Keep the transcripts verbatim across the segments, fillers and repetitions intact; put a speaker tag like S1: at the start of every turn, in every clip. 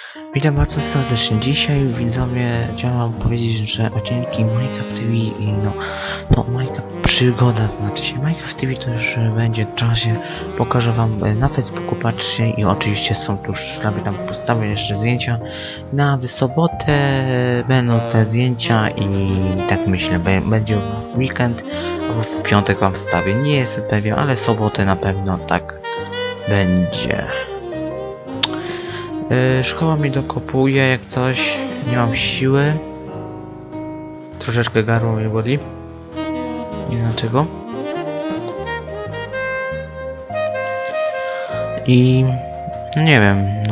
S1: Witam bardzo serdecznie. Dzisiaj widzowie chciałem wam powiedzieć, że odcinki Minecraft T V i no, no Minecraft przygoda znaczy się. Minecraft T V to już będzie w czasie. Pokażę wam na Facebooku, patrzcie i oczywiście są tu szlaki, tam postawię jeszcze zdjęcia. Na sobotę będą te zdjęcia i tak myślę, będzie w weekend albo w piątek wam wstawię. Nie jestem pewien, ale sobotę na pewno tak będzie. Yy, szkoła mi dokopuje jak coś, nie mam siły. Troszeczkę gardło mnie boli. Nie wiem dlaczego. I nie wiem, no.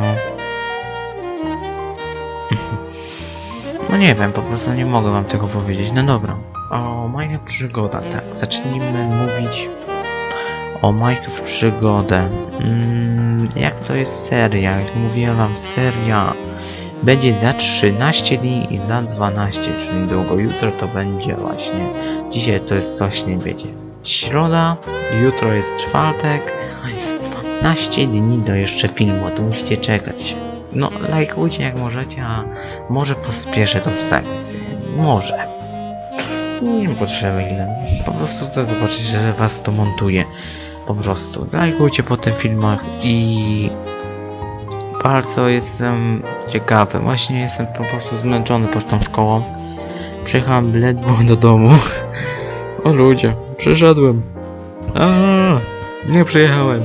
S1: No nie wiem, po prostu nie mogę wam tego powiedzieć. No dobra. O Minecraft przygoda, tak. Zacznijmy mówić o Minecraft przygodę. Mm, jak to jest seria? Jak mówiłem wam, seria będzie za trzynaście dni i za dwanaście, czyli długo. Jutro to będzie właśnie. Dzisiaj to jest coś, nie wiecie. Środa, jutro jest czwartek, a jest dwanaście dni do jeszcze filmu, to musicie czekać. No, lajkujcie jak możecie, a może pospieszę to wstawić. Może. Nie potrzeba ile. Po prostu chcę zobaczyć, że was to montuje. Po prostu lajkujcie po tych filmach i bardzo jestem ciekawy. Właśnie jestem po prostu zmęczony po tą szkołą. Przyjechałem ledwo do domu. O ludzie, przyszedłem. A, nie przyjechałem.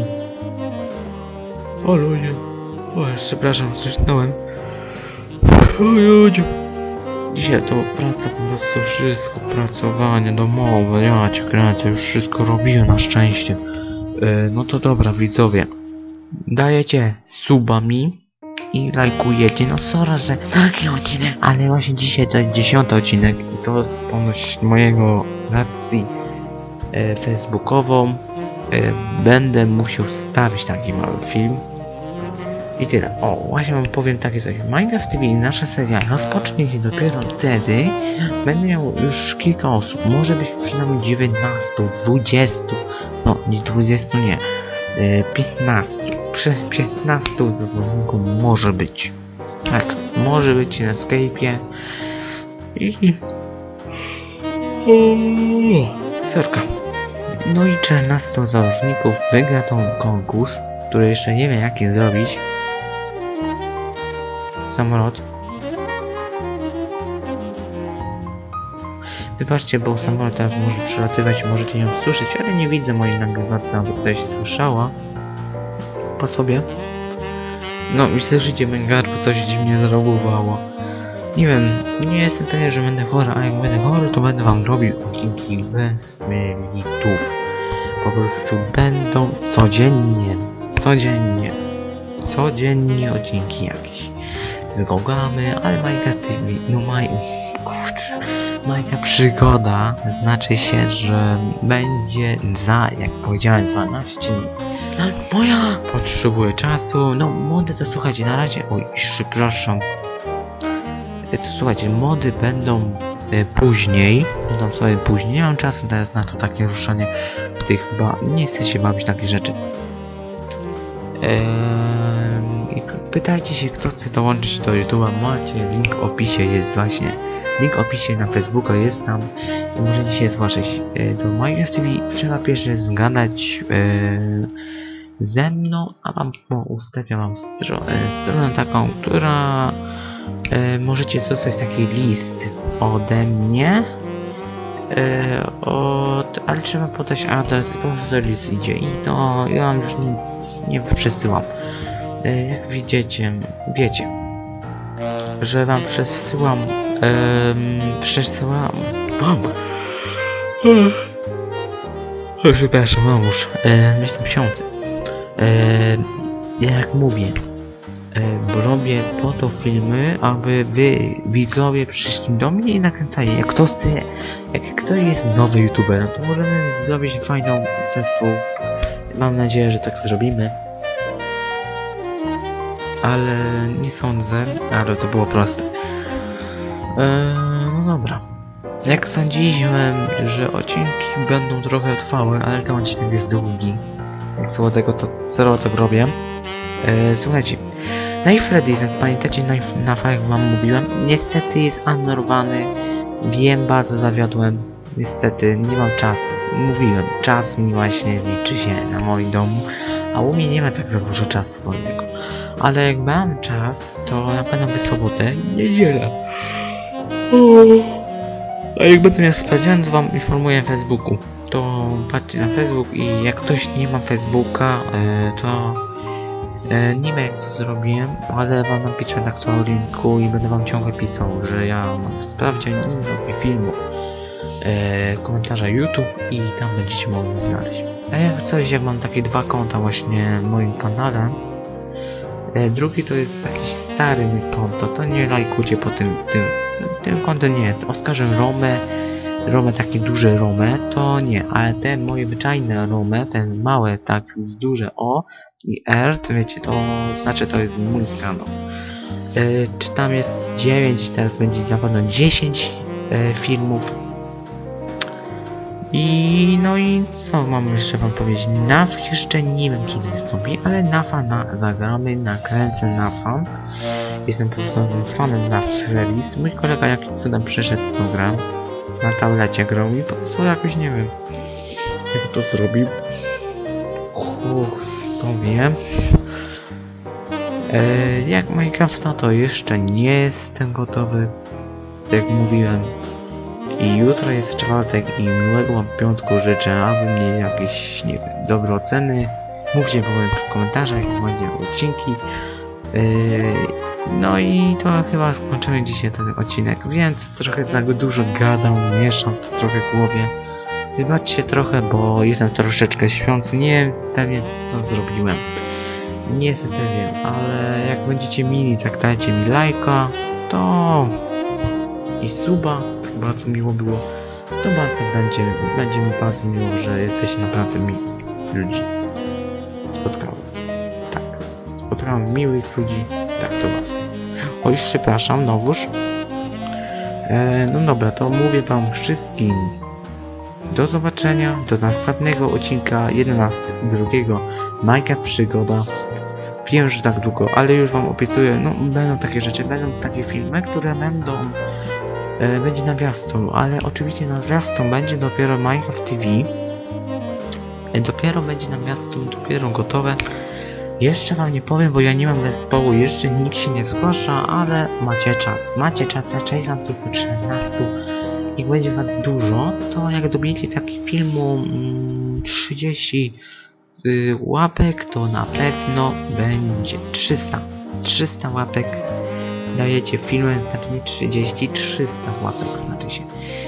S1: O ludzie. O, przepraszam, zreształem. O ludzie. Dzisiaj to praca, po prostu wszystko, pracowanie domowe, ja cię kręcę, już wszystko robiłem na szczęście. Yy, no to dobra widzowie, dajecie suba mi i lajkujecie, no sorry, że taki odcinek, ale właśnie dzisiaj to jest dziesiąty odcinek i to jest ponoć mojego racji yy, facebookową. Yy, będę musiał wstawić taki mały film. I tyle. O, właśnie wam powiem takie coś. Minecraft T V, nasza seria rozpocznie się dopiero wtedy, będę miał już kilka osób. Może być przynajmniej dziewiętnaście, dwadzieścia. No, nie dwadzieścia, nie. E, piętnaście. Przy piętnastu zawodników może być. Tak, może być na Skype'ie. I... Sorka. No i czternastu zawodników wygra tą konkurs, który jeszcze nie wiem jaki zrobić. Samolot. Wybaczcie, bo samolot teraz może przelatywać, możecie ją słyszeć, ale nie widzę mojej nagrywacji, aby tutaj się słyszała. Po sobie. No i słyszycie węgar, bo coś dziwnie zareagowało. Nie wiem, nie jestem pewien, że będę chory, a jak będę chory, to będę wam robił odcinki bez militów. Po prostu będą codziennie, codziennie, codziennie odcinki jakieś. Zgogamy, ale Minecraft T V, no maj... kurczę, Minecraft przygoda, znaczy się, że będzie za, jak powiedziałem, dwanaście dni. Tak, moja potrzebuje czasu, no mody to słuchajcie, na razie, oj, przepraszam. To słuchajcie, mody będą e, później, dodam sobie później, nie mam czasu teraz na to takie ruszanie tych, chyba nie chcę się bawić takich rzeczy. Eee, pytajcie się, kto chce dołączyć do YouTube'a, macie link w opisie, jest właśnie link w opisie na Facebooka, jest tam i możecie się zgłaszać e, do Minecraft T V. Trzeba pierwszy zgadać e, ze mną, a wam ustawiam wam stro e, stronę taką, która e, możecie dostać taki list ode mnie. Yy, od, ale trzeba podać adres i po prostu list idzie i to ja wam już nie, nie przesyłam. Yy, jak widzicie, wiecie, że wam przesyłam, yy, przesyłam, o, przepraszam, mąż, yy, jestem wsiący. Yy, jak mówię, Yy, robię po to filmy, aby wy widzowie przyszli do mnie i nakręcali. Jak kto chce, jak kto jest nowy youtuber, to możemy zrobić fajną zespół. Mam nadzieję, że tak zrobimy. Ale nie sądzę, ale to było proste. Yy, no dobra. Jak sądziłem, że odcinki będą trochę trwałe, ale ten odcinek jest długi. Jak co tego to zero tak robię. Yy, słuchajcie. Knife Freddy's, jak pamiętacie, Knife Nafa, jak wam mówiłem, niestety jest anulowany. Wiem, bardzo zawiodłem. Niestety, nie mam czasu. Mówiłem, czas mi właśnie liczy się na moim domu, a u mnie nie ma tak za dużo czasu wolnego. Ale jak mam czas, to na pewno w sobotę, niedzielę. A jak będę miał sprawdzian, to wam informuję na Facebooku. To patrzcie na Facebook i jak ktoś nie ma Facebooka, to nie wiem jak to zrobiłem, ale wam napiszę na aktualnym linku i będę wam ciągle pisał, że ja mam sprawdzian innych filmów, komentarza YouTube i tam będziecie mogli znaleźć. A jak coś, jak mam takie dwa konta właśnie w moim kanale. Drugi to jest jakiś stary mój konto, to nie lajkujcie po tym, tym, tym kontem nie, Oskarzem Romę, Romę takie duże Romę, to nie, ale te moje zwyczajne Romę, te małe tak z duże O i R, to wiecie, to znaczy to jest mój kanał. Yy, czy tam jest dziewięć, teraz będzie na pewno dziesięć yy, filmów. I no i co mam jeszcze wam powiedzieć? Naf jeszcze nie wiem kiedy wystąpi, ale Nafa na, zagramy, nakręcę Nafa. Jestem po prostu fanem Naf Freddy's. Mój kolega jakiś cudem przyszedł w tą grę. Na tablecie grał i po prostu jakoś nie wiem jak to zrobił. Uch, to wiem. Eee, jak Minecrafta to jeszcze nie jestem gotowy. Jak mówiłem. I jutro jest czwartek i miłego wam piątku życzę, aby mieli jakieś, nie wiem, dobre oceny. Mówcie w komentarzach, jak będzie odcinki. Yy, no i to chyba skończymy dzisiaj ten odcinek, więc trochę tak dużo gadam, mieszam to trochę w głowie. Wybaczcie trochę, bo jestem troszeczkę śpiący, nie wiem pewnie co zrobiłem. Nie jestem pewien, ale jak będziecie mili, tak dajcie mi lajka, to i suba. Bardzo miło było, to bardzo będzie, będzie mi bardzo miło, że jesteście naprawdę mi ludzi. Spotkałem. Tak, spotkałem miłych ludzi, tak to was. Oj, przepraszam, nowóż. E, no dobra, to mówię wam wszystkim do zobaczenia, do następnego odcinka jedenastego, drugiego Minecraft Przygoda. Wiem, że tak długo, ale już wam obiecuję, no będą takie rzeczy, będą takie filmy, które będą E, będzie nawiastun, ale oczywiście nawiastun będzie dopiero Minecraft T V. E, dopiero będzie nawiastun, dopiero gotowe. Jeszcze wam nie powiem, bo ja nie mam zespołu, jeszcze nikt się nie zgłasza, ale macie czas. Macie czas, raczej wam tylko czternastu. Jak będzie wam dużo, to jak dobijecie taki filmu mm, trzydzieści y, łapek, to na pewno będzie trzysta. trzysta łapek. Dajecie filmem, znaczy nie trzydzieści, trzysta łapek znaczy się.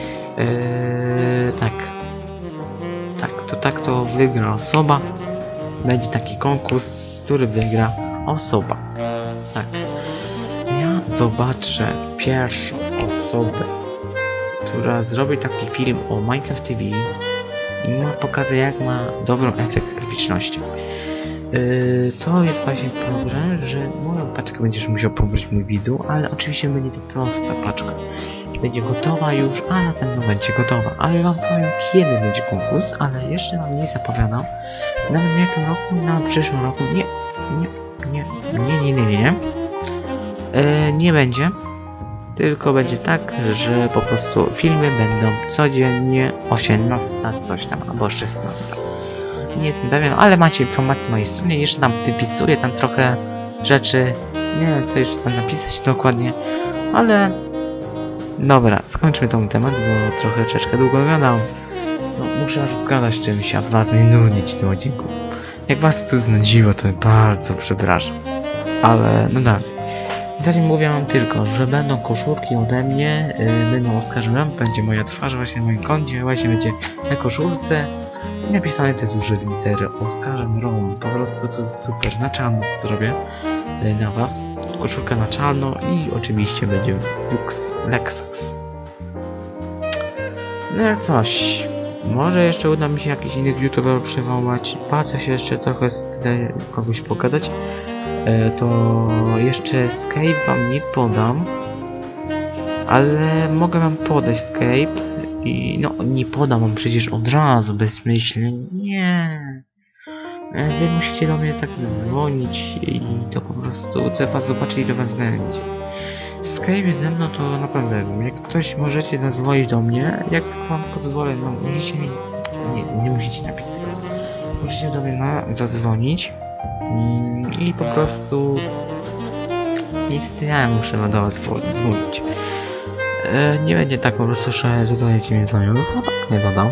S1: Eee, tak. Tak, to tak to wygra osoba. Będzie taki konkurs, który wygra osoba. Tak. Ja zobaczę pierwszą osobę, która zrobi taki film o Minecraft T V i ma pokazać jak ma dobrą efekt graficzności. Yy, to jest właśnie problem, że moją paczkę będziesz musiał pobrać mój widzu, ale oczywiście będzie to prosta paczka. Będzie gotowa już, a na pewno będzie gotowa. Ale wam powiem kiedy będzie konkurs, ale jeszcze wam nie zapowiadam. Nawet nie w tym roku, na przyszłym roku, nie, nie, nie, nie, nie, nie, nie, nie. Yy, nie będzie. Tylko będzie tak, że po prostu filmy będą codziennie osiemnasta coś tam, albo szesnasta. Nie jestem pewien, ale macie informacje z mojej strony, jeszcze tam wypisuję tam trochę rzeczy, nie wiem co jeszcze tam napisać dokładnie, ale dobra, skończmy ten temat, bo trochę troszeczkę długo gadał. No muszę rozgadać czymś, a was nie nudzić w tym odcinku. Jak was to znudziło, to bardzo przepraszam, ale no dalej. Dalej mówię wam tylko, że będą koszulki ode mnie, yy, będą oskarżone, będzie moja twarz właśnie na moim koncie, właśnie będzie na koszulce napisane te duże litery Oskarzem Rom, po prostu to jest super, na czarno to zrobię yy, na was, koszulka na czarno i oczywiście będzie Lux Lexax. No jak coś, może jeszcze uda mi się jakiś innych youtuberów przywołać, patrzę się jeszcze trochę z kogoś pogadać. To jeszcze Skype wam nie podam, ale mogę wam podać Skype i no nie podam wam przecież od razu bezmyślnie, nie. E, wy musicie do mnie tak dzwonić i to po prostu chcę was zobaczyć i do was będzie. Skype ze mną to naprawdę, jak ktoś możecie zadzwonić do mnie, jak tylko wam pozwolę, no musicie mi... Nie, nie musicie napisać. Musicie do mnie na, zadzwonić mm, i po prostu... Niestety ja muszę do was dzwonić. E, nie będzie tak po prostu, że dodajecie mnie znajomych, no tak, nie dodam.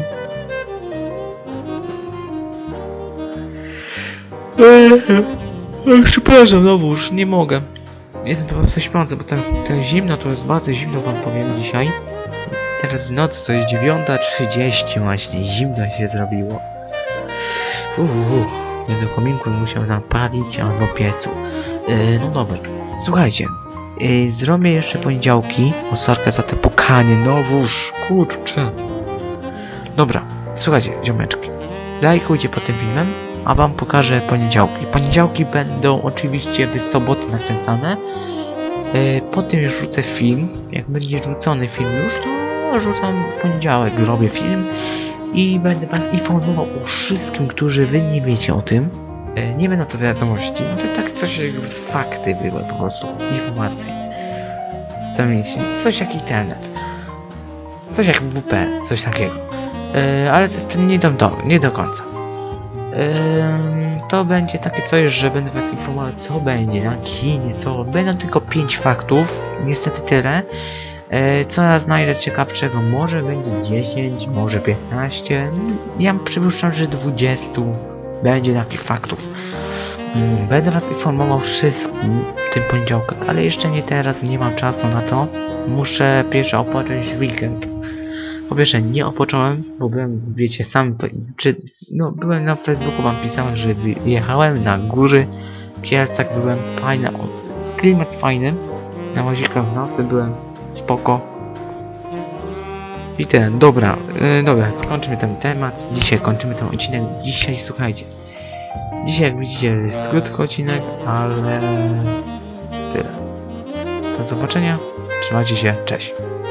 S1: Eee, przepraszam, no już nie mogę. Jestem po prostu śpiący, bo to, to zimno, to jest bardzo zimno, wam powiem dzisiaj. Więc teraz w nocy to jest dziewiąta trzydzieści właśnie, zimno się zrobiło. Uuu, będę kominku musiał napalić albo piecu. Yy, no dobra, słuchajcie. Yy, zrobię jeszcze poniedziałki. O sorkę za te pukanie, no wóż, kurczę. Dobra, słuchajcie, ziomeczki. Lajkujcie pod tym filmem, a wam pokażę poniedziałki. Poniedziałki będą oczywiście w soboty nakręcane. Yy, potem już rzucę film. Jak będzie rzucony film już, to rzucam poniedziałek, robię film. I będę was informował o wszystkim, którzy wy nie wiecie o tym. Yy, nie będą to wiadomości, to tak coś jak fakty były po prostu, informacje. Co mieć, coś jak internet. Coś jak W P, coś takiego. Yy, ale to, to nie, do, nie do końca. Yy, to będzie takie coś, że będę was informował, co będzie na kinie, co będą tylko pięć faktów, niestety tyle. Yy, co ja znajdę ciekawszego, może będzie dziesięć, może piętnaście, ja przypuszczam, że dwadzieścia będzie takich faktów. Yy, będę was informował wszystkim tym poniedziałkiem, ale jeszcze nie teraz, nie mam czasu na to. Muszę pierwszy odpocząć weekend. Po pierwsze nie odpocząłem, bo byłem, wiecie, sam, czy, no byłem na Facebooku, wam pisałem, że wyjechałem na góry, w Kielcach byłem, fajny, klimat fajny, na łazikach w nocy byłem, spoko. I ten, dobra, yy, dobra, skończymy ten temat, dzisiaj kończymy ten odcinek, dzisiaj słuchajcie, dzisiaj jak widzicie jest krótki odcinek, ale tyle. Do zobaczenia, trzymajcie się, cześć.